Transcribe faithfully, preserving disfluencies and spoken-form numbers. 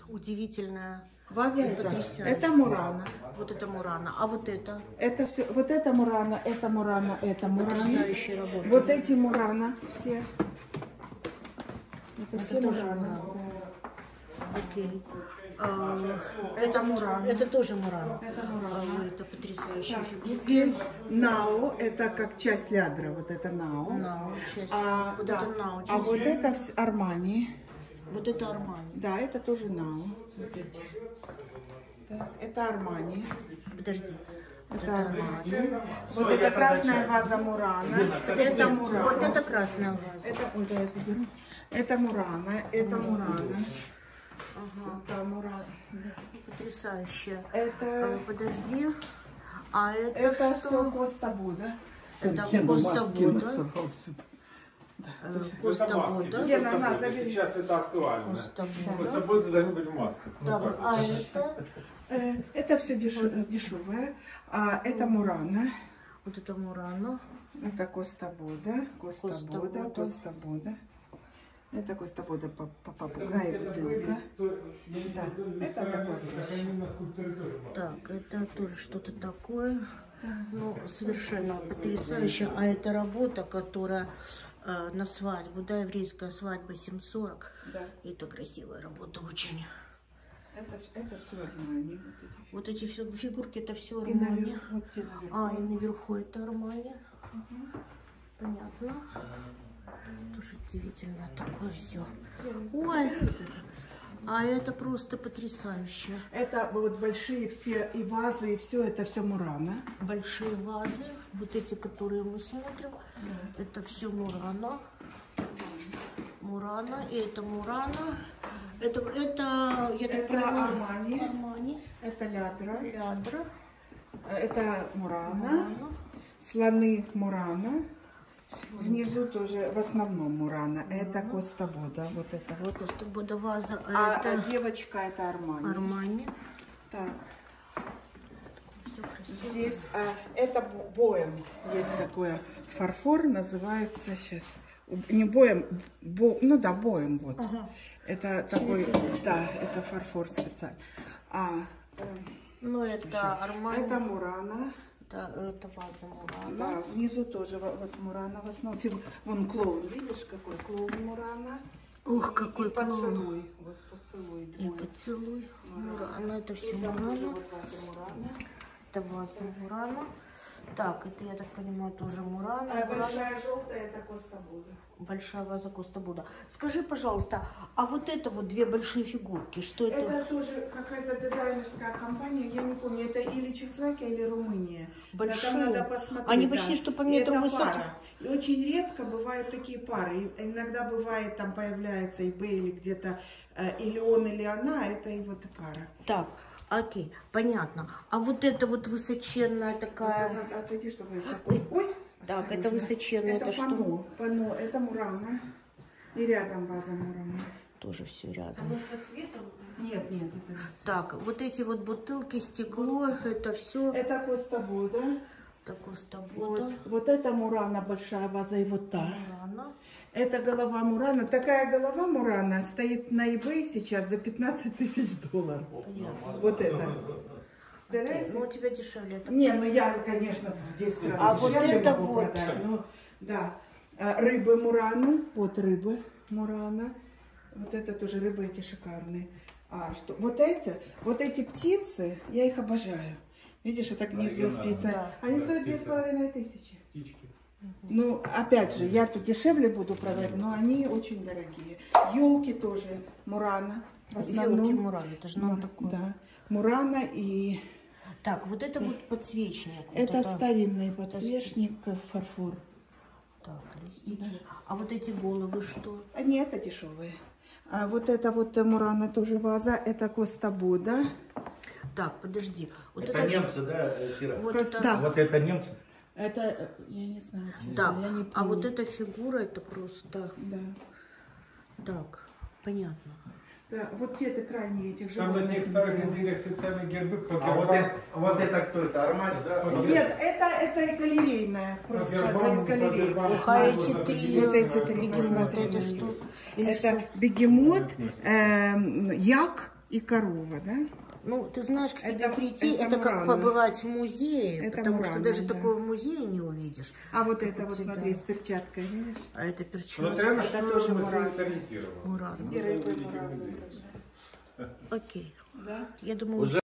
удивительная. Ваза это, это Мурана. Вот это Мурана. А вот это? Это все. Вот это Мурана, это Мурана, это Мурана. Потрясающая работа. Вот эти Мурана все. Это, это все тоже Мурана. Мурана. Да. Окей. А, это Мурана. Это тоже Мурана. Это Мурана. А, это потрясающая фигура. Здесь Нао, это как часть лядра, вот это Нао. Нао, часть. А, вот да. это Нао. А вот это Армани. Вот это Армани. Да, это тоже Нао. Вот эти. Так, это Армани. Подожди. Вот это Армани. Вот это красная ваза Мурана. Подожди. Это Мурана. Вот это красная ваза. Это, ой, да, я заберу. Это Мурана, это Мурана. Ага. Это Мурана. Да. Потрясающе. Это... А, подожди. А это, это что? все Коста Будда. Это Коста Будда. Коста Будда. Лена, на, забери. Сейчас это актуально. Коста Коста Будда должен быть в маске. Да, а это? Это все дешевое. А это Мурана. Вот это Мурана. Это Коста Будда. Коста Будда. Коста Будда. Это Коста Будда по попугаю бутылка. Да, это такое. Так, это тоже что-то такое. Ну, совершенно потрясающе. А это работа, которая э, на свадьбу, да, еврейская свадьба семь сорок. Да. Это красивая работа очень. Это, это все Армани. Вот эти, вот эти фигурки, это все И Армани. наверху, вот те наверху. А, и наверху это Армани. Угу. Понятно. Тоже удивительно такое все. Ой, а это просто потрясающе. Это вот большие все и вазы, и все, это все Мурана. Большие вазы, вот эти, которые мы смотрим, да. Это все Мурана. Мурана, и это Мурана. Это, это, я так это понимаю, Армани. Армани. Это лядра. Лядра. Это Мурана. Мурана. Слоны Мурана. Внизу тоже в основном Мурана. Мурана. Это Коста Будда. Вот это вот. Коста Будда ваза. А, это... а девочка это Армани. Армани. Так. Все красиво. Здесь а, это боем. Есть такое фарфор, называется сейчас. Не боем, бо, ну да, боем вот. Ага. Это такой, да, это фарфор специально. А, э, ну это Армани. Это Мурана. Да, это ваза Мурана. Да, внизу тоже вот Мурана в основном. Вон клоун, видишь, какой клоун Мурана. Ух, какой и клоун. Поцелуй. Вот поцелуй. И поцелуй. Мурана, это все Мурана. Вот ваза Мурана. Это ваза Мурана. Так, это, я так понимаю, тоже Мурана. А Мурана. большая желтая, это Коста Будда. Большая ваза Коста Будда. Скажи, пожалуйста, а вот это вот две большие фигурки, что это? Это тоже какая-то дизайнерская компания, я не помню, это или Чехословакия, или Румыния. Большие. Там надо посмотреть. Они да. почти что по метру это высоты. Пара. И очень редко бывают такие пары. И иногда бывает, там появляется и Б, или где-то, э, или он, или она, это и вот пара. Так. Окей, понятно. А вот это вот высоченная такая... Это, отойди, чтобы... Ой, ой, так, осторожно. это высоченная, это, это пано, что? Пано, это Мурана. И рядом ваза Мурана. Тоже все рядом. Оно со светом? Нет, нет, это не свет. Так, вот эти вот бутылки, стекло, это все... Это Коста Будда. Это Коста Будда. Вот, вот это Мурана, большая ваза, и вот та. Мурана. Это голова Мурана. Такая голова Мурана стоит на eBay сейчас за пятнадцать тысяч долларов. Понятно. Вот это. Okay. Ну, у тебя дешевле. Это не, ну я, конечно, в десять раз а вот это могу вот. продать. Ну, да. Рыбы Мурана. Вот рыбы Мурана. Вот это тоже рыбы эти шикарные. А что? Вот эти, вот эти птицы, я их обожаю. Видишь, это гнездо специально. Да. Они стоят две с половиной тысячи. Птички. Ну, опять же, я-то дешевле буду продавать, но они очень дорогие. Елки тоже Мурана. В основном. Елки Мурана, это же нам такое. Да, Мурана и... Так, вот это вот подсвечник. Это вот старинный подсвечник, фарфор. Так, листики. Да. А вот эти головы что? Нет, это дешевые. А вот это вот Мурана тоже ваза, это Коста Будда. Так, подожди. Вот это, это немцы, да, Сира? Вот, Коста... это... вот это немцы? Это, я не знаю, честно, да. я не помню. А вот эта фигура, это просто... Да. Так, понятно. Да, вот те-то крайние этих Там на животных. тех старых изделиях специальные гербы по А вот это, вот это кто? Это Армани, да? Нет, это, это галерейная, просто это из галереи. Ух, а эти три, вот эти три, бегемот, посмотри, это что? Это бегемот, э, як и корова, да? Ну, ты знаешь, к тебе Это- прийти, это это, как Мурана. побывать в музее, Это потому что Мурана, даже да. такого в музее не увидишь. А вот Как это у вот, тебя. смотри, с перчаткой, видишь? А это Вот перчатка. реально, Это что тоже музей Мурана. сориентировал. Мурана. И рыбы Великий мураны музей. тоже. Окей. Да? Я думаю, Уже